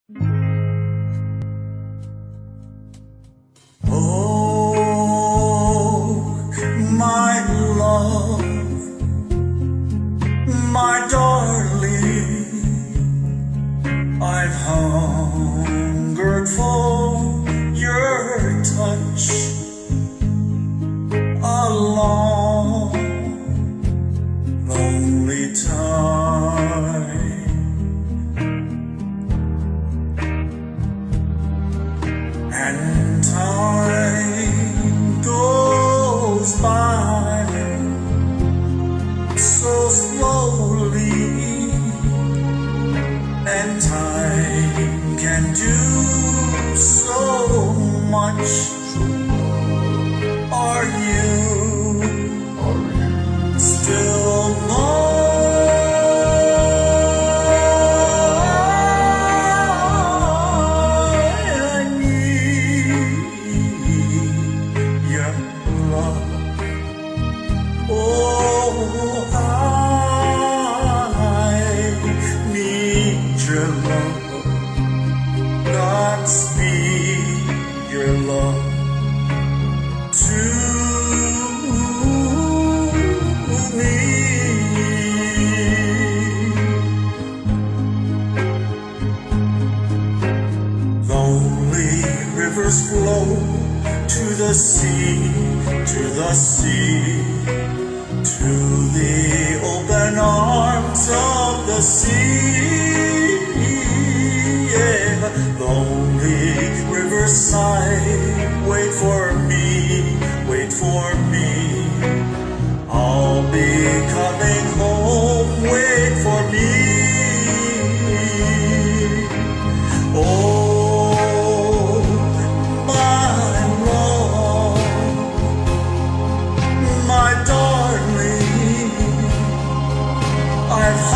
Oh, my love, my darling, I've hungered for your touch a long, lonely time. And time goes by so slowly, and time can do so much. Are you still mine? Oh, I need your love. Godspeed your love to me. Lonely rivers flow to the sea, to the sea, to the open arms of the sea. Yeah. Lonely riverside, wait for me, wait for me. I'll be coming home, wait for me. Oh, my love, my darling, I've